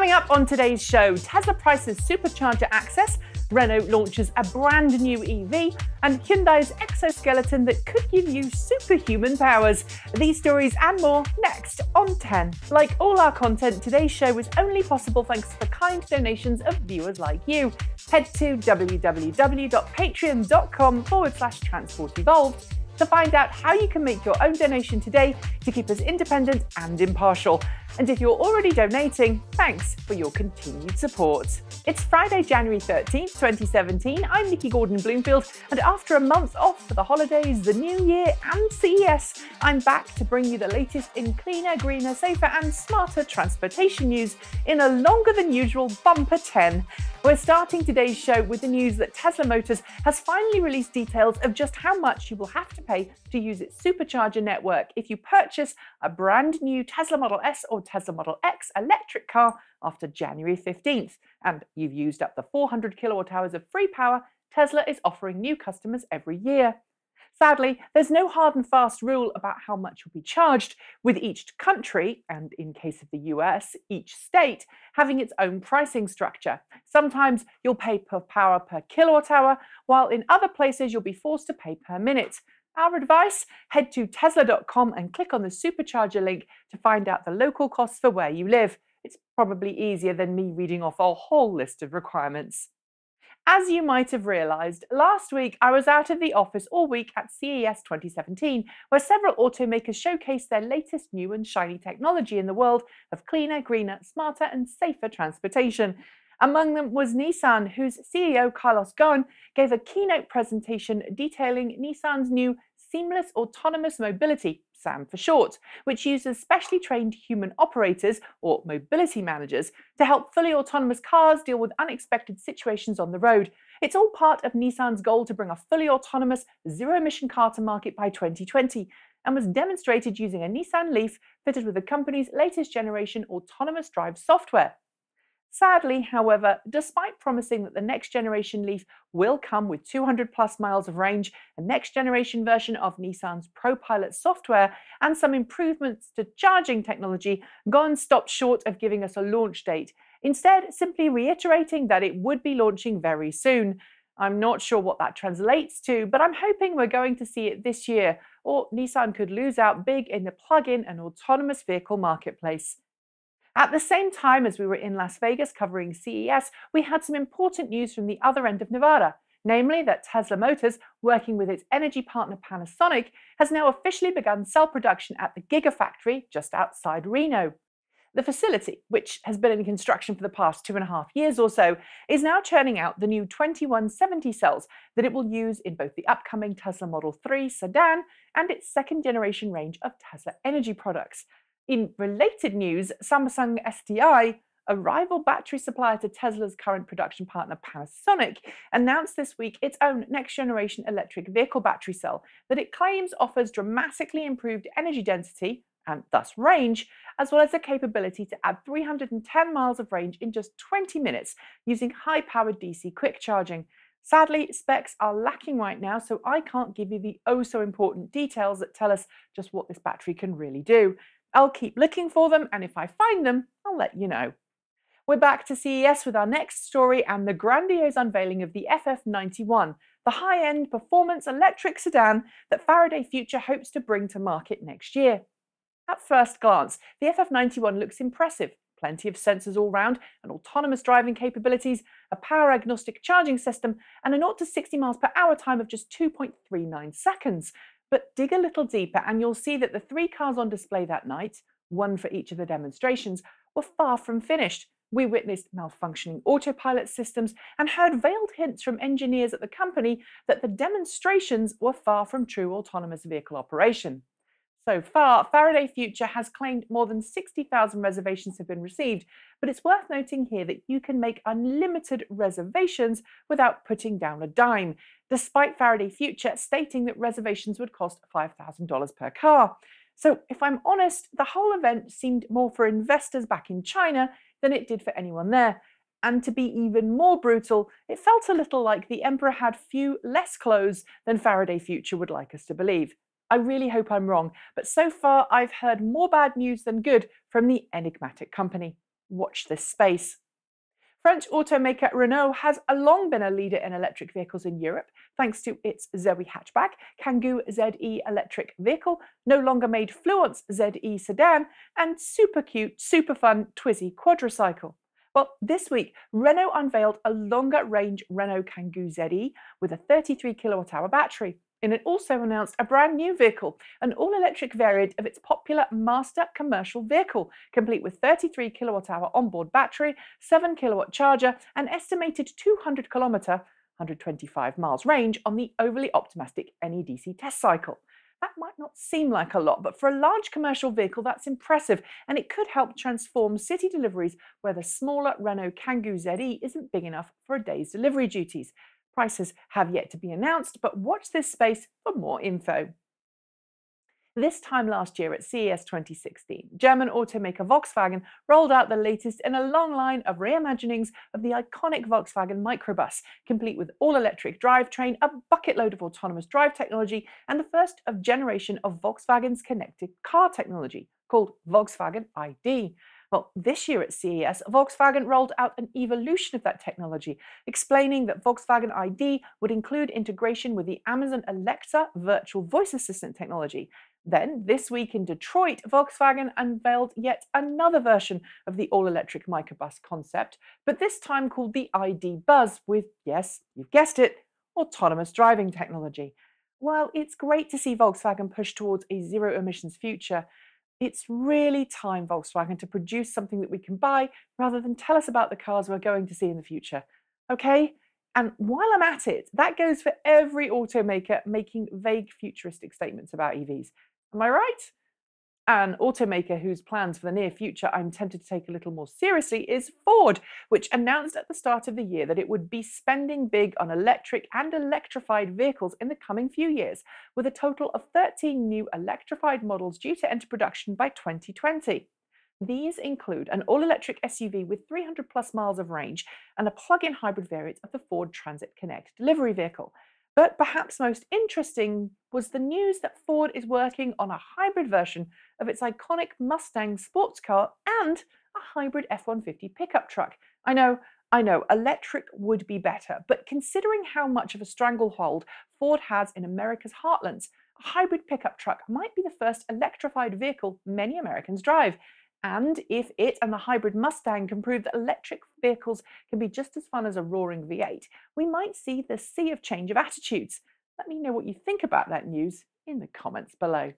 Coming up on today's show, Tesla prices supercharger access, Renault launches a brand new EV, and Hyundai's exoskeleton that could give you superhuman powers. These stories and more next on 10. Like all our content, today's show was only possible thanks to the kind donations of viewers like you. Head to www.patreon.com/transportevolved to find out how you can make your own donation today to keep us independent and impartial. And if you're already donating, thanks for your continued support. It's Friday, January 13th, 2017. I'm Nikki Gordon-Bloomfield, and after a month off for the holidays, the new year and CES, I'm back to bring you the latest in cleaner, greener, safer and smarter transportation news in a longer than usual bumper 10. We're starting today's show with the news that Tesla Motors has finally released details of just how much you will have to pay to use its supercharger network if you purchase a brand new Tesla Model S or Tesla Model X electric car after January 15th, and you've used up the 400 kilowatt hours of free power Tesla is offering new customers every year. Sadly, there's no hard and fast rule about how much will be charged, with each country, and in case of the US, each state, having its own pricing structure. Sometimes you'll pay per power per kilowatt hour, while in other places you'll be forced to pay per minute. Our advice? Head to tesla.com and click on the supercharger link to find out the local costs for where you live. It's probably easier than me reading off a whole list of requirements. As you might have realised, last week I was out of the office all week at CES 2017, where several automakers showcased their latest new and shiny technology in the world of cleaner, greener, smarter and safer transportation. Among them was Nissan, whose CEO Carlos Ghosn gave a keynote presentation detailing Nissan's new Seamless Autonomous Mobility, SAM for short, which uses specially trained human operators, or mobility managers, to help fully autonomous cars deal with unexpected situations on the road. It's all part of Nissan's goal to bring a fully autonomous, zero-emission car to market by 2020, and was demonstrated using a Nissan Leaf fitted with the company's latest generation autonomous drive software. Sadly, however, despite promising that the next generation Leaf will come with 200 plus miles of range, a next generation version of Nissan's ProPilot software, and some improvements to charging technology, Ghosn stopped short of giving us a launch date, instead simply reiterating that it would be launching very soon. I'm not sure what that translates to, but I'm hoping we're going to see it this year, or Nissan could lose out big in the plug-in and autonomous vehicle marketplace. At the same time as we were in Las Vegas covering CES, we had some important news from the other end of Nevada, namely that Tesla Motors, working with its energy partner Panasonic, has now officially begun cell production at the Gigafactory just outside Reno. The facility, which has been in construction for the past 2.5 years or so, is now churning out the new 2170 cells that it will use in both the upcoming Tesla Model 3 sedan and its second-generation range of Tesla energy products. In related news, Samsung SDI, a rival battery supplier to Tesla's current production partner Panasonic, announced this week its own next-generation electric vehicle battery cell that it claims offers dramatically improved energy density, and thus range, as well as the capability to add 310 miles of range in just 20 minutes using high-powered DC quick charging. Sadly, specs are lacking right now, so I can't give you the oh-so-important details that tell us just what this battery can really do. I'll keep looking for them, and if I find them, I'll let you know. We're back to CES with our next story and the grandiose unveiling of the FF91, the high-end performance electric sedan that Faraday Future hopes to bring to market next year. At first glance, the FF91 looks impressive. Plenty of sensors all round, and autonomous driving capabilities, a power-agnostic charging system, and a 0 to 60 miles per hour time of just 2.39 seconds. But dig a little deeper and you'll see that the 3 cars on display that night, one for each of the demonstrations, were far from finished. We witnessed malfunctioning autopilot systems and heard veiled hints from engineers at the company that the demonstrations were far from true autonomous vehicle operation. So far, Faraday Future has claimed more than 60,000 reservations have been received, but it's worth noting here that you can make unlimited reservations without putting down a dime, despite Faraday Future stating that reservations would cost $5,000 per car. So if I'm honest, the whole event seemed more for investors back in China than it did for anyone there. And to be even more brutal, it felt a little like the Emperor had few less clothes than Faraday Future would like us to believe. I really hope I'm wrong, but so far I've heard more bad news than good from the enigmatic company. Watch this space. French automaker Renault has long been a leader in electric vehicles in Europe, thanks to its ZE hatchback, Kangoo Zeti electric vehicle, no longer made Fluence ZE sedan, and super cute, super fun Twizy quadricycle. Well, this week, Renault unveiled a longer-range Renault Kangoo Zeti with a 33 kilowatt-hour battery. And it also announced a brand new vehicle, an all-electric variant of its popular Master commercial vehicle, complete with 33 kilowatt-hour onboard battery, 7 kilowatt charger, and estimated 200 kilometre, 125 miles range on the overly optimistic NEDC test cycle. That might not seem like a lot, but for a large commercial vehicle, that's impressive, and it could help transform city deliveries where the smaller Renault Kangoo Zeti isn't big enough for a day's delivery duties. Prices have yet to be announced, but watch this space for more info. This time last year at CES 2016, German automaker Volkswagen rolled out the latest in a long line of reimaginings of the iconic Volkswagen microbus, complete with all-electric drivetrain, a bucket load of autonomous drive technology, and the first of generation of Volkswagen's connected car technology, called Volkswagen ID. Well, this year at CES, Volkswagen rolled out an evolution of that technology, explaining that Volkswagen ID would include integration with the Amazon Alexa virtual voice assistant technology. Then, this week in Detroit, Volkswagen unveiled yet another version of the all-electric microbus concept, but this time called the ID Buzz with, yes, you've guessed it, autonomous driving technology. While it's great to see Volkswagen push towards a zero-emissions future, it's really time, Volkswagen, to produce something that we can buy rather than tell us about the cars we're going to see in the future. Okay? And while I'm at it, that goes for every automaker making vague futuristic statements about EVs. Am I right? An automaker whose plans for the near future I'm tempted to take a little more seriously is Ford, which announced at the start of the year that it would be spending big on electric and electrified vehicles in the coming few years, with a total of 13 new electrified models due to enter production by 2020. These include an all-electric SUV with 300 plus miles of range and a plug-in hybrid variant of the Ford Transit Connect delivery vehicle. But perhaps most interesting was the news that Ford is working on a hybrid version of its iconic Mustang sports car and a hybrid F-150 pickup truck. I know, electric would be better, but considering how much of a stranglehold Ford has in America's heartlands, a hybrid pickup truck might be the first electrified vehicle many Americans drive. And if it and the hybrid Mustang can prove that electric vehicles can be just as fun as a roaring V8, we might see the sea of change of attitudes. Let me know what you think about that news in the comments below.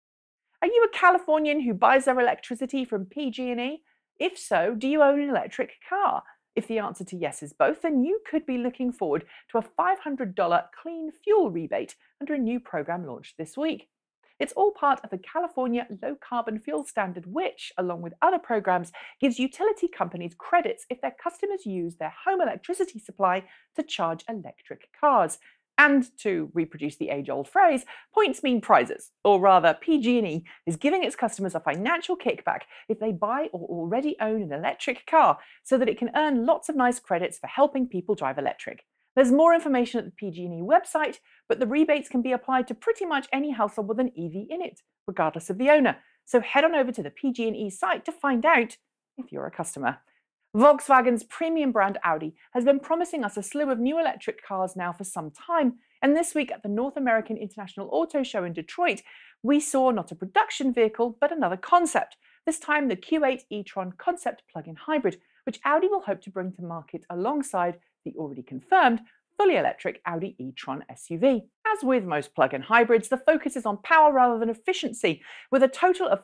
Are you a Californian who buys their electricity from PG&E? If so, do you own an electric car? If the answer to yes is both, then you could be looking forward to a $500 clean fuel rebate under a new program launched this week. It's all part of the California Low Carbon Fuel Standard, which, along with other programs, gives utility companies credits if their customers use their home electricity supply to charge electric cars. And to reproduce the age-old phrase, points mean prizes, or rather PG&E is giving its customers a financial kickback if they buy or already own an electric car, so that it can earn lots of nice credits for helping people drive electric. There's more information at the PG&E website, but the rebates can be applied to pretty much any household with an EV in it, regardless of the owner. So head on over to the PG&E site to find out if you're a customer. Volkswagen's premium brand Audi has been promising us a slew of new electric cars now for some time, and this week at the North American International Auto Show in Detroit, we saw not a production vehicle, but another concept, this time the Q8 Each One concept plug-in hybrid, which Audi will hope to bring to market alongside the already confirmed fully electric Audi e-tron SUV. As with most plug-in hybrids, the focus is on power rather than efficiency, with a total of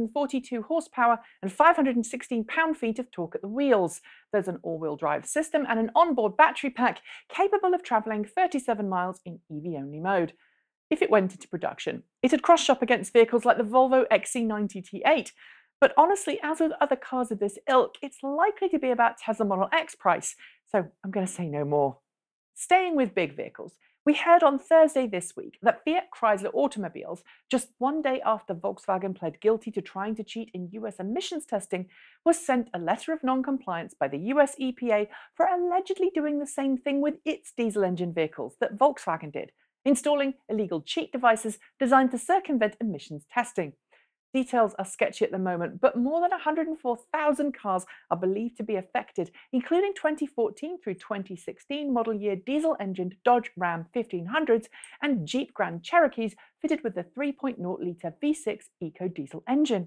442 horsepower and 516 pound-feet of torque at the wheels. There's an all-wheel drive system and an onboard battery pack capable of travelling 37 miles in EV-only mode. If it went into production, it'd cross-shop against vehicles like the Volvo XC90 T8, but honestly, as with other cars of this ilk, it's likely to be about Tesla Model X price, so I'm going to say no more. Staying with big vehicles, we heard on Thursday this week that Fiat Chrysler automobiles, just one day after Volkswagen pled guilty to trying to cheat in US emissions testing, was sent a letter of non-compliance by the US EPA for allegedly doing the same thing with its diesel engine vehicles that Volkswagen did, installing illegal cheat devices designed to circumvent emissions testing. Details are sketchy at the moment, but more than 104,000 cars are believed to be affected, including 2014 through 2016 model year diesel-engined Dodge Ram 1500s and Jeep Grand Cherokees fitted with the 3.0-litre V6 eco-diesel engine.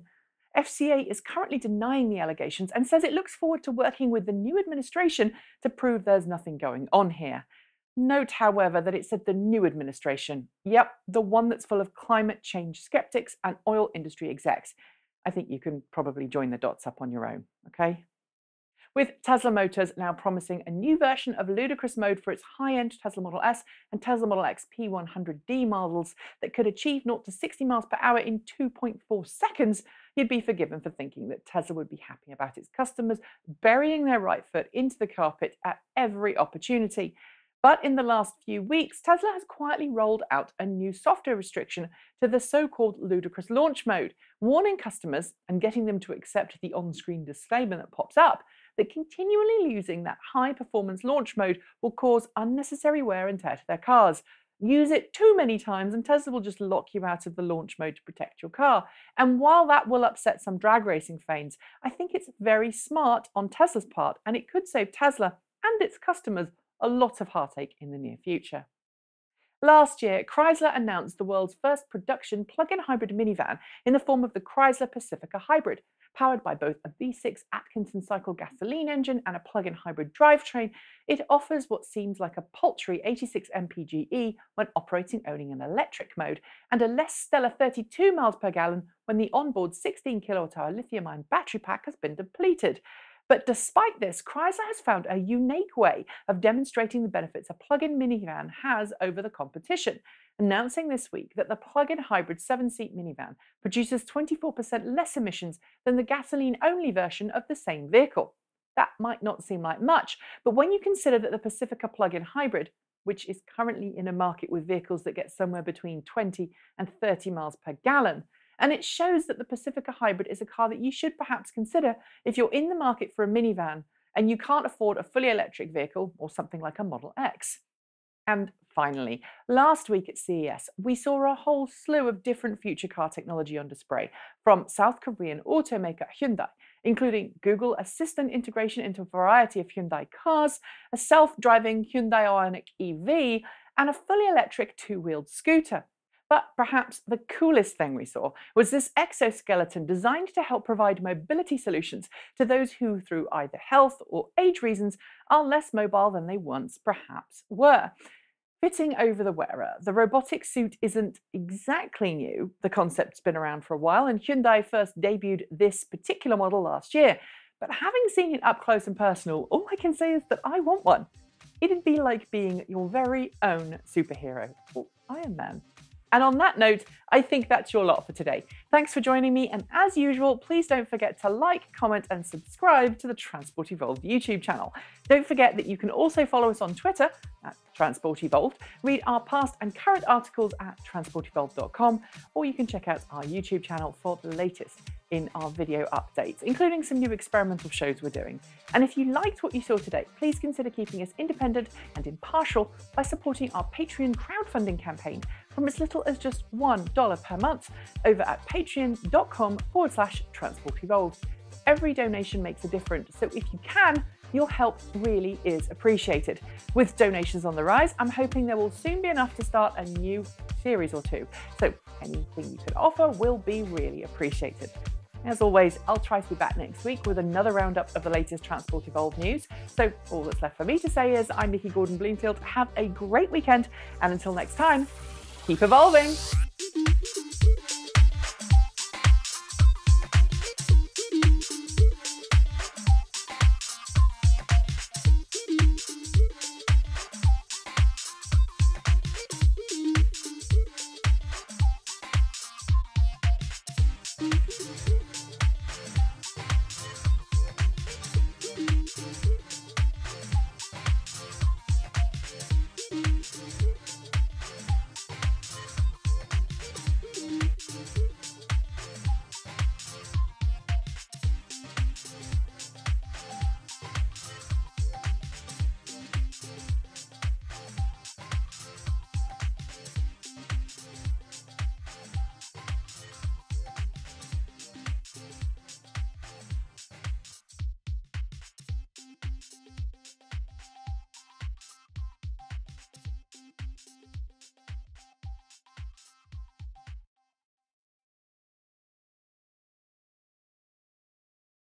FCA is currently denying the allegations and says it looks forward to working with the new administration to prove there's nothing going on here. Note, however, that it said the new administration. Yep, the one that's full of climate change skeptics and oil industry execs. I think you can probably join the dots up on your own, okay? With Tesla Motors now promising a new version of Ludicrous mode for its high-end Tesla Model S and Tesla Model X P100D models that could achieve 0 to 60 miles per hour in 2.4 seconds, you'd be forgiven for thinking that Tesla would be happy about its customers burying their right foot into the carpet at every opportunity. But in the last few weeks, Tesla has quietly rolled out a new software restriction to the so-called Ludicrous launch mode, warning customers and getting them to accept the on-screen disclaimer that pops up that continually using that high-performance launch mode will cause unnecessary wear and tear to their cars. Use it too many times and Tesla will just lock you out of the launch mode to protect your car. And while that will upset some drag racing fans, I think it's very smart on Tesla's part, and it could save Tesla and its customers a lot of heartache in the near future. Last year, Chrysler announced the world's first production plug-in hybrid minivan in the form of the Chrysler Pacifica Hybrid. Powered by both a V6 Atkinson cycle gasoline engine and a plug-in hybrid drivetrain, it offers what seems like a paltry 86 mpge when operating only in electric mode, and a less stellar 32 miles per gallon when the onboard 16 kWh lithium-ion battery pack has been depleted. But despite this, Chrysler has found a unique way of demonstrating the benefits a plug-in minivan has over the competition, announcing this week that the plug-in hybrid 7-seat minivan produces 24% less emissions than the gasoline-only version of the same vehicle. That might not seem like much, but when you consider that the Pacifica plug-in hybrid, which is currently in a market with vehicles that get somewhere between 20 and 30 miles per gallon, and it shows that the Pacifica Hybrid is a car that you should perhaps consider if you're in the market for a minivan and you can't afford a fully electric vehicle or something like a Model X. And finally, last week at CES, we saw a whole slew of different future car technology on display from South Korean automaker Hyundai, including Google Assistant integration into a variety of Hyundai cars, a self-driving Hyundai Ioniq EV, and a fully electric two-wheeled scooter. But perhaps the coolest thing we saw was this exoskeleton designed to help provide mobility solutions to those who, through either health or age reasons, are less mobile than they once perhaps were. Fitting over the wearer, the robotic suit isn't exactly new. The concept's been around for a while, and Hyundai first debuted this particular model last year. But having seen it up close and personal, all I can say is that I want one. It'd be like being your very own superhero, or Iron Man. And on that note, I think that's your lot for today. Thanks for joining me, and as usual, please don't forget to like, comment and subscribe to the Transport Evolved YouTube channel. Don't forget that you can also follow us on Twitter at Transport Evolved, read our past and current articles at transportevolved.com, or you can check out our YouTube channel for the latest in our video updates, including some new experimental shows we're doing. And if you liked what you saw today, please consider keeping us independent and impartial by supporting our Patreon crowdfunding campaign from as little as just $1 per month over at patreon.com/transportevolved. Every donation makes a difference, so if you can, your help really is appreciated. With donations on the rise, I'm hoping there will soon be enough to start a new series or two, so anything you could offer will be really appreciated. As always, I'll try to be back next week with another roundup of the latest Transport Evolved news. So all that's left for me to say is I'm Nikki Gordon-Bloomfield. Have a great weekend, and until next time, keep evolving.